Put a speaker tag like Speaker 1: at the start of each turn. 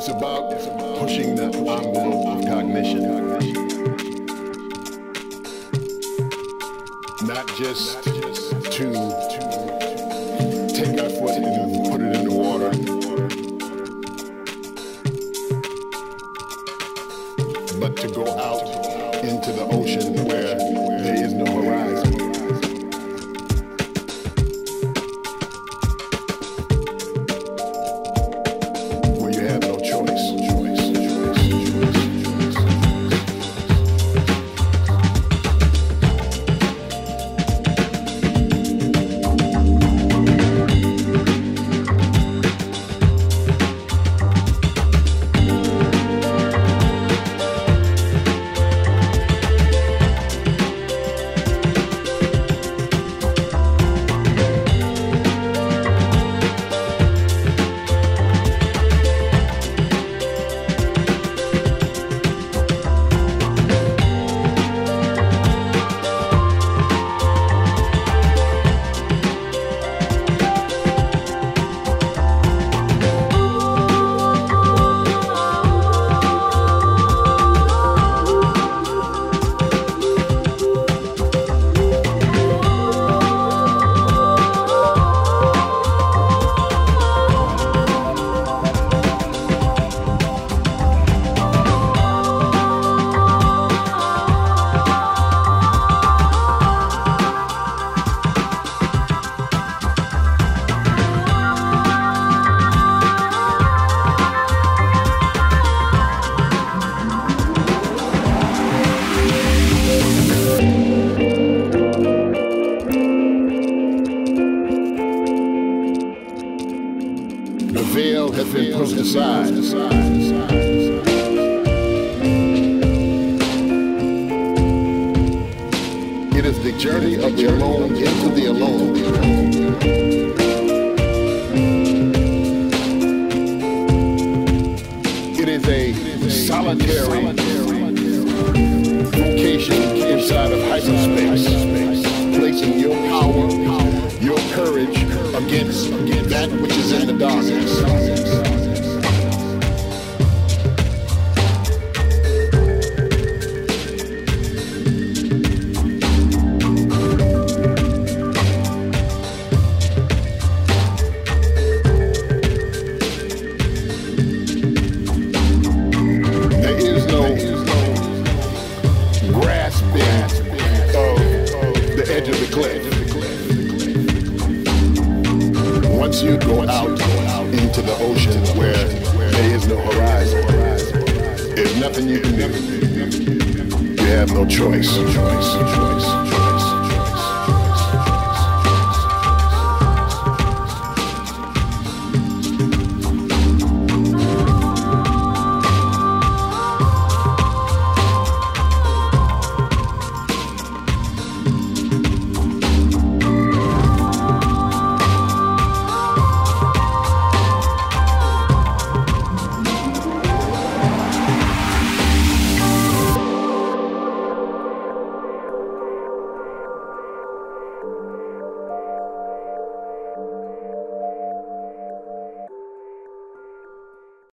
Speaker 1: It's about pushing the envelope of cognition. Not just to take our foot and put it in the water, but to go out into the ocean where there is no horizon. Where you have no choice. The veil has been pushed aside. It is the journey of the alone into the alone. It is a solitary vocation inside of hyperspace, placing your power, your courage against that which is in the darkness. Once you go out into the ocean where there is no horizon, there's nothing you can do. You have no choice.